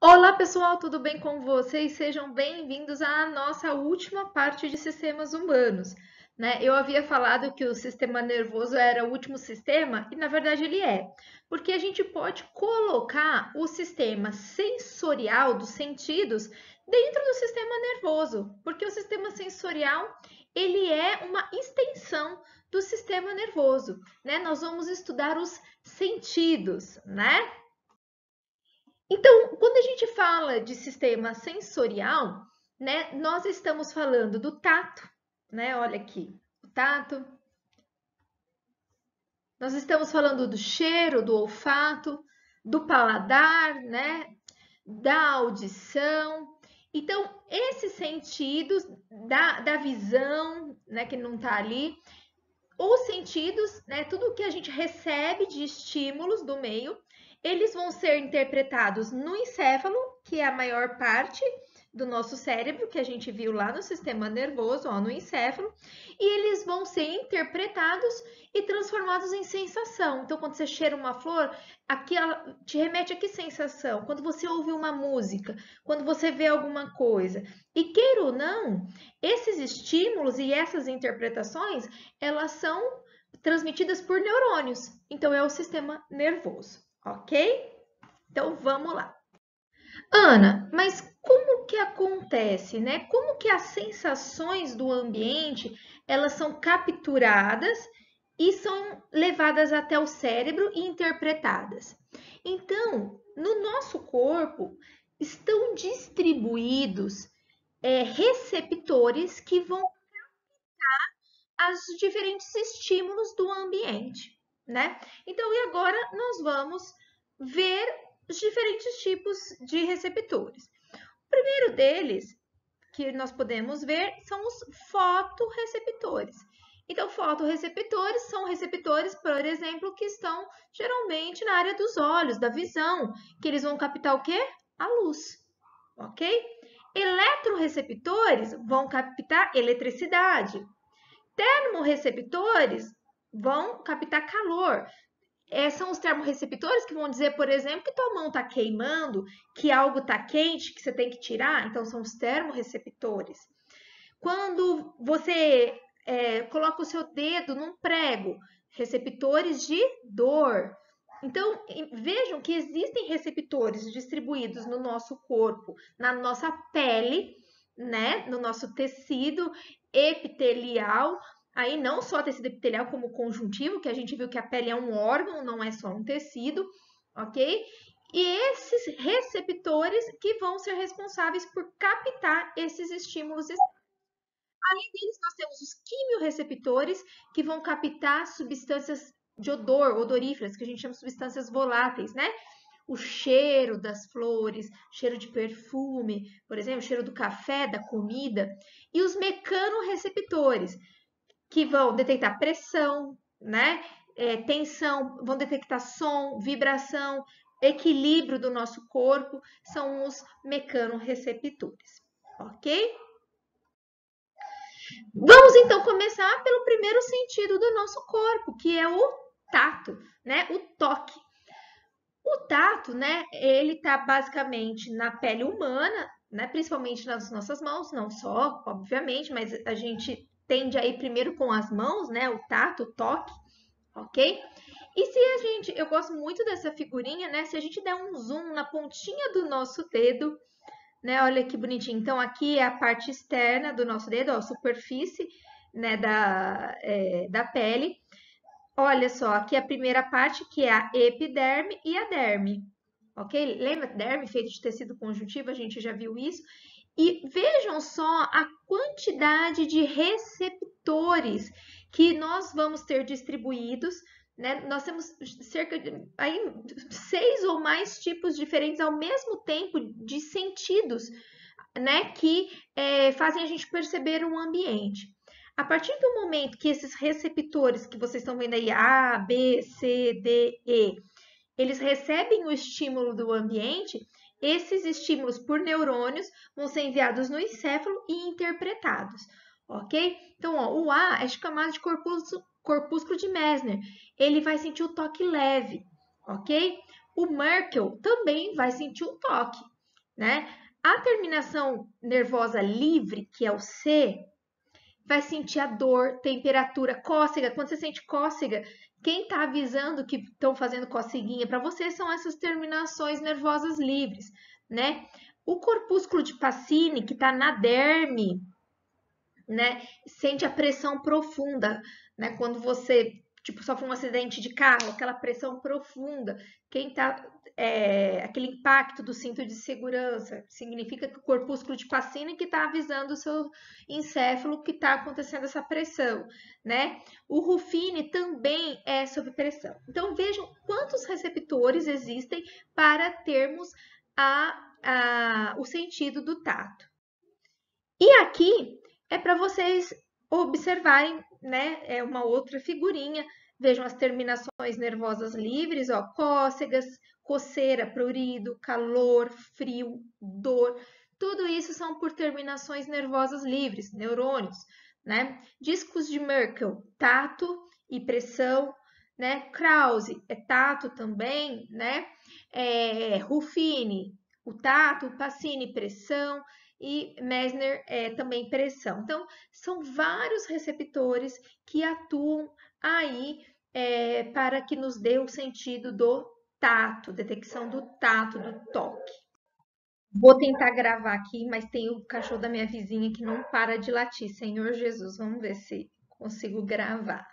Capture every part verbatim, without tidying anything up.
Olá pessoal, tudo bem com vocês? Sejam bem-vindos à nossa última parte de sistemas humanos, né? Eu havia falado que o sistema nervoso era o último sistema e na verdade ele é, porque a gente pode colocar o sistema sensorial dos sentidos dentro do sistema nervoso, porque o sistema sensorial ele é uma extensão do sistema nervoso, né? Nós vamos estudar os sentidos, né? Então, quando a gente fala de sistema sensorial, né, nós estamos falando do tato, né? Olha aqui, o tato. Nós estamos falando do cheiro, do olfato, do paladar, né? Da audição. Então, esses sentidos da, da visão, né, que não está ali, os sentidos, né, tudo que a gente recebe de estímulos do meio, eles vão ser interpretados no encéfalo, que é a maior parte do nosso cérebro, que a gente viu lá no sistema nervoso, ó, no encéfalo, e eles vão ser interpretados e transformados em sensação. Então, quando você cheira uma flor, aqui ela te remete a que sensação? Quando você ouve uma música, quando você vê alguma coisa. E queira ou não, esses estímulos e essas interpretações, elas são transmitidas por neurônios. Então, é o sistema nervoso, ok? Então, vamos lá. Ana, mas como que acontece, né? Como que as sensações do ambiente, elas são capturadas e são levadas até o cérebro e interpretadas? Então, no nosso corpo estão distribuídos é, receptores que vão aos diferentes estímulos do ambiente, né? Então, e agora nós vamos ver os diferentes tipos de receptores. O primeiro deles que nós podemos ver são os fotorreceptores. Então, fotorreceptores são receptores, por exemplo, que estão geralmente na área dos olhos, da visão, que eles vão captar o quê? A luz, ok? Eletroreceptores vão captar eletricidade. Termorreceptores vão captar calor. É, são os termorreceptores que vão dizer, por exemplo, que tua mão está queimando, que algo está quente, que você tem que tirar. Então, são os termorreceptores. Quando você é, coloca o seu dedo num prego, receptores de dor. Então, vejam que existem receptores distribuídos no nosso corpo, na nossa pele, né, no nosso tecido epitelial, aí não só tecido epitelial como conjuntivo, que a gente viu que a pele é um órgão, não é só um tecido, ok? E esses receptores que vão ser responsáveis por captar esses estímulos. Além deles, nós temos os quimiorreceptores, que vão captar substâncias de odor, odoríferas, que a gente chama de substâncias voláteis, né? O cheiro das flores, cheiro de perfume, por exemplo, o cheiro do café, da comida, e os mecanorreceptores, que vão detectar pressão, né? É, tensão, vão detectar som, vibração, equilíbrio do nosso corpo, são os mecanorreceptores, ok? Vamos então começar pelo primeiro sentido do nosso corpo, que é o tato, né? O toque. O tato, né, ele tá basicamente na pele humana, né, principalmente nas nossas mãos, não só, obviamente, mas a gente tende a ir primeiro com as mãos, né, o tato, o toque, ok? E se a gente, eu gosto muito dessa figurinha, né, se a gente der um zoom na pontinha do nosso dedo, né, olha que bonitinho. Então, aqui é a parte externa do nosso dedo, ó, a superfície, né, da, é, da pele. Olha só, aqui é a primeira parte, que é a epiderme e a derme, ok? Lembra? Derme feito de tecido conjuntivo, a gente já viu isso. E vejam só a quantidade de receptores que nós vamos ter distribuídos, né? Nós temos cerca de aí, seis ou mais tipos diferentes ao mesmo tempo de sentidos, né? Que é, fazem a gente perceber um ambiente. A partir do momento que esses receptores que vocês estão vendo aí, A, B, C, D, E, eles recebem o estímulo do ambiente, esses estímulos por neurônios vão ser enviados no encéfalo e interpretados, ok? Então, ó, o A é chamado de corpúsculo, corpúsculo de Messner. Ele vai sentir o toque leve, ok? O Merkel também vai sentir o toque. né? A terminação nervosa livre, que é o C, vai sentir a dor, temperatura, cócega. Quando você sente cócega, quem está avisando que estão fazendo coceguinha para você são essas terminações nervosas livres, né? O corpúsculo de Pacini, que está na derme, né, sente a pressão profunda, né? Quando você, tipo, sofre um acidente de carro, aquela pressão profunda. Quem tá, é, aquele impacto do cinto de segurança, significa que o corpúsculo de Pacini que está avisando o seu encéfalo que está acontecendo essa pressão, né? O Ruffini também é sob pressão. Então, vejam quantos receptores existem para termos a, a, o sentido do tato. E aqui é para vocês observarem, né? É uma outra figurinha. Vejam as terminações nervosas livres, ó, cócegas, coceira, prurido, calor, frio, dor. Tudo isso são por terminações nervosas livres, neurônios, né? Discos de Merkel, tato e pressão, né? Krause é tato também, né? É, Ruffini, o tato, Pacini, pressão e Meissner é também pressão. Então, são vários receptores que atuam aí é, para que nos dê o sentido do tato, detecção do tato, do toque. Vou tentar gravar aqui, mas tem o cachorro da minha vizinha que não para de latir. Senhor Jesus, vamos ver se consigo gravar.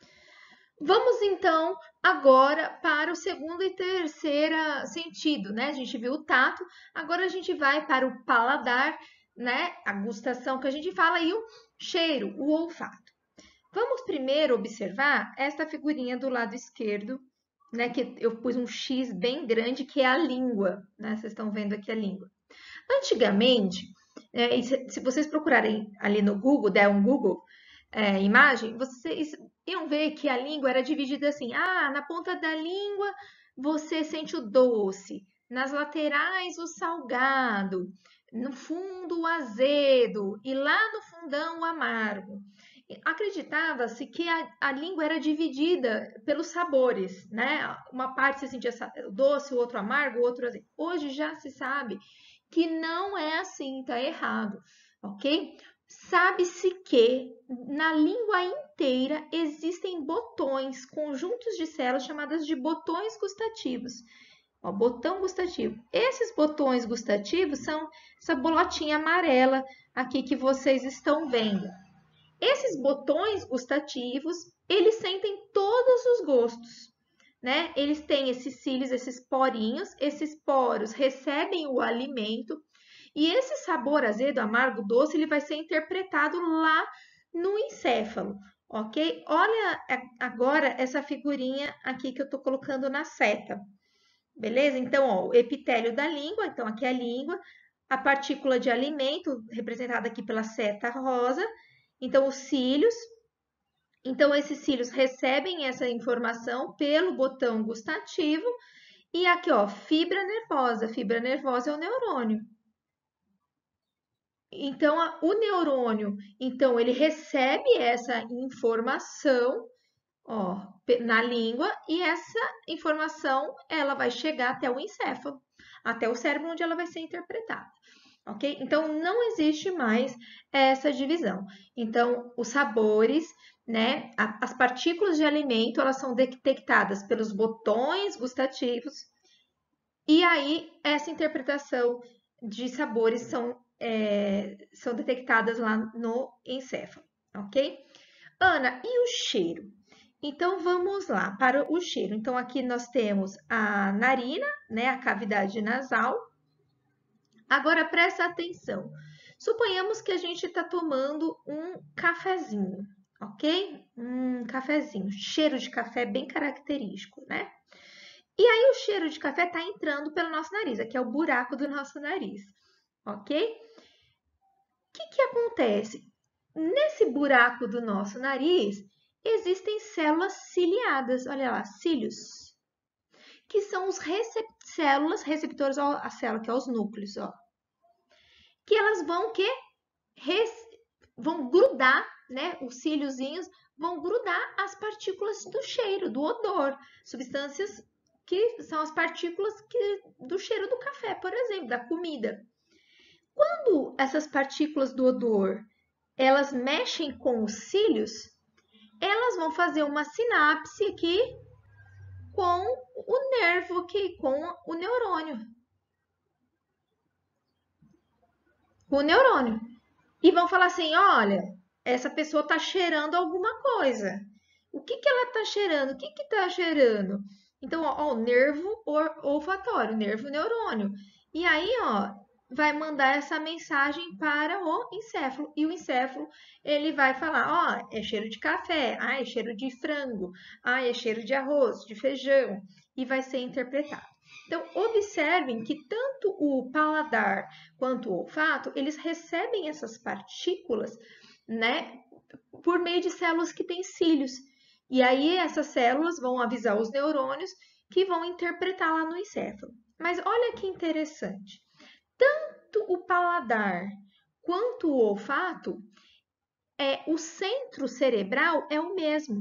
Vamos então agora para o segundo e terceiro sentido, né? A gente viu o tato, agora a gente vai para o paladar, né? A gustação que a gente fala e o cheiro, o olfato. Vamos primeiro observar esta figurinha do lado esquerdo, né? Que eu pus um X bem grande, que é a língua, né? Vocês estão vendo aqui a língua. Antigamente, é, se vocês procurarem ali no Google, der um Google, é, imagem, vocês iam ver que a língua era dividida assim, ah, na ponta da língua você sente o doce, nas laterais o salgado, no fundo o azedo e lá no fundão o amargo. Acreditava-se que a, a língua era dividida pelos sabores, né? Uma parte você sentia doce, o outro amargo, o outro azedo. Hoje já se sabe que não é assim, tá errado, ok? Sabe-se que na língua inteira existem botões, conjuntos de células chamadas de botões gustativos. Ó, botão gustativo. Esses botões gustativos são essa bolotinha amarela aqui que vocês estão vendo. Esses botões gustativos, eles sentem todos os gostos, né? Eles têm esses cílios, esses porinhos, esses poros recebem o alimento e esse sabor azedo, amargo, doce, ele vai ser interpretado lá no encéfalo, ok? Olha agora essa figurinha aqui que eu tô colocando na seta, beleza? Então, ó, o epitélio da língua, então aqui é a língua, a partícula de alimento, representada aqui pela seta rosa, então os cílios. Então, esses cílios recebem essa informação pelo botão gustativo e aqui, ó, fibra nervosa. Fibra nervosa é o neurônio. Então, o neurônio, então, ele recebe essa informação, ó, na língua e essa informação, ela vai chegar até o encéfalo, até o cérebro, onde ela vai ser interpretada, ok? Então, não existe mais essa divisão. Então, os sabores, né, as partículas de alimento, elas são detectadas pelos botões gustativos e aí essa interpretação de sabores são É, são detectadas lá no encéfalo, ok? Ana, e o cheiro? Então, vamos lá para o cheiro. Então, aqui nós temos a narina, né, a cavidade nasal. Agora, presta atenção. Suponhamos que a gente está tomando um cafezinho, ok? Um cafezinho, cheiro de café bem característico, né? E aí, o cheiro de café está entrando pelo nosso nariz, aqui é o buraco do nosso nariz, ok? O que, que acontece? Nesse buraco do nosso nariz, existem células ciliadas, olha lá, cílios, que são os recep células receptores, ó, a célula que é os núcleos, ó, que elas vão que Res vão grudar, né, os cíliozinhos vão grudar as partículas do cheiro, do odor, substâncias que são as partículas que, do cheiro do café, por exemplo, da comida. Quando essas partículas do odor, elas mexem com os cílios, elas vão fazer uma sinapse aqui com o nervo aqui, com o neurônio. Com o neurônio. E vão falar assim, olha, essa pessoa está cheirando alguma coisa. O que, que ela está cheirando? O que está cheirando? Então, ó, ó, o nervo olfatório, nervo neurônio. E aí, ó, vai mandar essa mensagem para o encéfalo. E o encéfalo, ele vai falar, ó, é cheiro de café, ah, é cheiro de frango, ah, é cheiro de arroz, de feijão. E vai ser interpretado. Então, observem que tanto o paladar quanto o olfato, eles recebem essas partículas, né, por meio de células que têm cílios. E aí essas células vão avisar os neurônios que vão interpretar lá no encéfalo. Mas olha que interessante. Tanto o paladar quanto o olfato, é, o centro cerebral é o mesmo.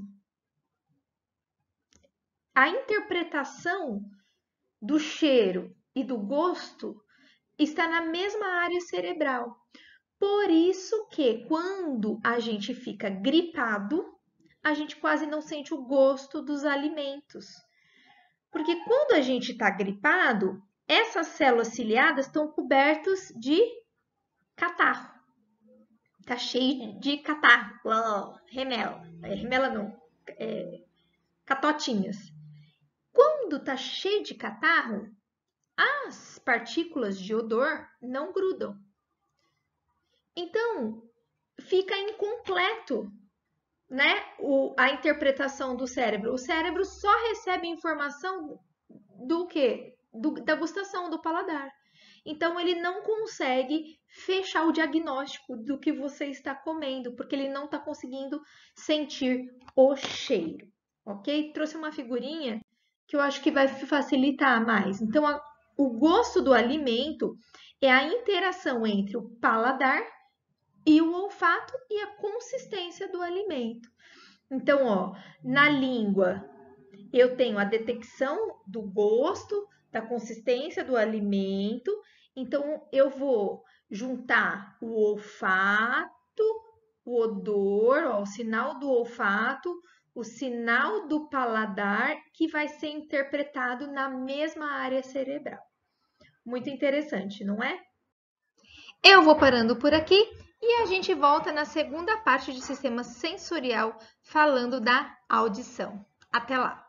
A interpretação do cheiro e do gosto está na mesma área cerebral. Por isso que quando a gente fica gripado, a gente quase não sente o gosto dos alimentos. Porque quando a gente está gripado, essas células ciliadas estão cobertas de catarro. Tá cheio de catarro, oh, remela, é, remela não, é, catotinhas. Quando tá cheio de catarro, as partículas de odor não grudam. Então, fica incompleto, né, o, a interpretação do cérebro. O cérebro só recebe informação do quê? Do, da gustação, do paladar. Então, ele não consegue fechar o diagnóstico do que você está comendo, porque ele não está conseguindo sentir o cheiro, ok? Trouxe uma figurinha que eu acho que vai facilitar mais. Então, a, o gosto do alimento é a interação entre o paladar e o olfato e a consistência do alimento. Então, ó, na língua, eu tenho a detecção do gosto, da consistência do alimento. Então, eu vou juntar o olfato, o odor, ó, o sinal do olfato, o sinal do paladar, que vai ser interpretado na mesma área cerebral. Muito interessante, não é? Eu vou parando por aqui e a gente volta na segunda parte de sistema sensorial falando da audição. Até lá!